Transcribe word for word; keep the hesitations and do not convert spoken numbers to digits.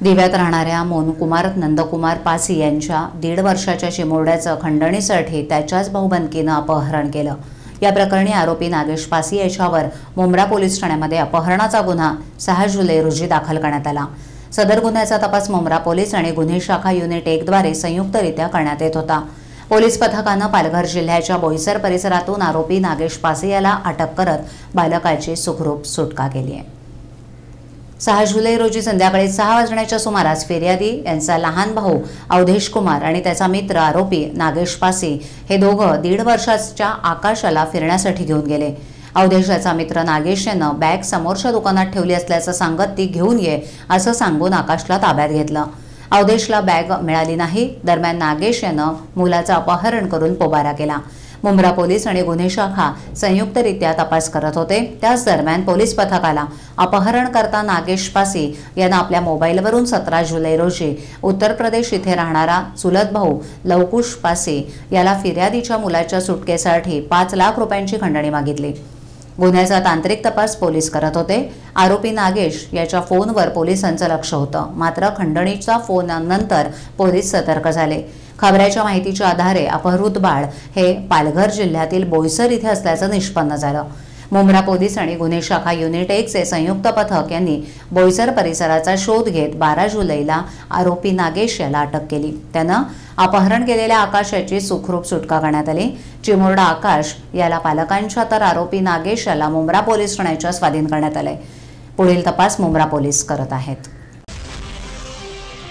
दिव्यात राहणाऱ्या मोनकुमार नंदकुमार पासी यांच्या दीड वर्षाच्या चिमुरड्याचं खंडणीसाठी त्याच्याच भाऊबंदकीनं अपहरण केलं। या प्रकरणी आरोपी नागेश पासी याच्यावर मुंब्रा पोलीस ठाण्यामध्ये अपहरणाचा गुन्हा सहा जुलै रोजी दाखल करण्यात आला। सदर गुन्ह्याचा तपास मुंब्रा पोलीस आणि गुन्हे शाखा युनिट एक द्वारे संयुक्तरित्या करण्यात येत होता। पोलीस पथकानं पालघर जिल्ह्याच्या बोईसर परिसरातून आरोपी नागेश पासी याला अटक करत बालकाची सुखरूप सुटका केली आहे। सहा जुलै रोजी संध्याकाळी सहा वाजण्याच्या सुमारास फिर्यादी यांचा लहान भाऊ अवधेश कुमार आणि त्याचा मित्र आरोपी नागेश पासी हे दोघं दीड वर्षाच्या आकाशाला फिरण्यासाठी घेऊन गेले। अवधेशाचा मित्र नागेश यानं बॅग समोरच्या दुकानात ठेवली असल्याचं सांगत ती घेऊन ये असं सांगून आकाशला ताब्यात घेतलं। अवधेशला बॅग मिळाली नाही। दरम्यान नागेश यानं मुलाचं अपहरण करून पोबारा केला। मुंब्रा पोलीस आणि गुन्हे शाखा संयुक्तरित्या तपास करत होते। त्याच दरम्यान पोलीस पथकाला अपहरणकर्ता नागेश पासी यांना आपल्या मोबाईलवरून सतरा जुलै रोजी उत्तर प्रदेश इथे राहणारा चुलत भाऊ लवकुश पासी याला फिर्यादीच्या मुलाच्या सुटकेसाठी पाच लाख रुपयांची खंडणी मागितली। गुन्ह्याचा तांत्रिक तपास पोलीस करत होते। आरोपी नागेश याच्या फोनवर पोलिसांचं लक्ष होतं, मात्र खंडणीचा फोन नंतर पोलीस सतर्क झाले। खबराच्या माहितीच्या आधारे अपहृत बाळ हे पालघर जिल्ह्यातील बोईसर इथे असल्याचं निष्पन्न झालं। मुंब्रा पोलीस आणि गुन्हे शाखा युनिट एक चे संयुक्त पथक यांनी बोईसर परिसराचा शोध घेत बारा जुलैला आरोपी नागेश याला अटक केली। त्यानं अपहरण केलेल्या आकाश याची सुखरूप सुटका करण्यात आली। चिमुरडा आकाश याला पालकांच्या तर आरोपी नागेश याला मुंब्रा पोलीस ठाण्याच्या स्वाधीन करण्यात आले। पुढील तपास मुंब्रा पोलीस करत आहेत।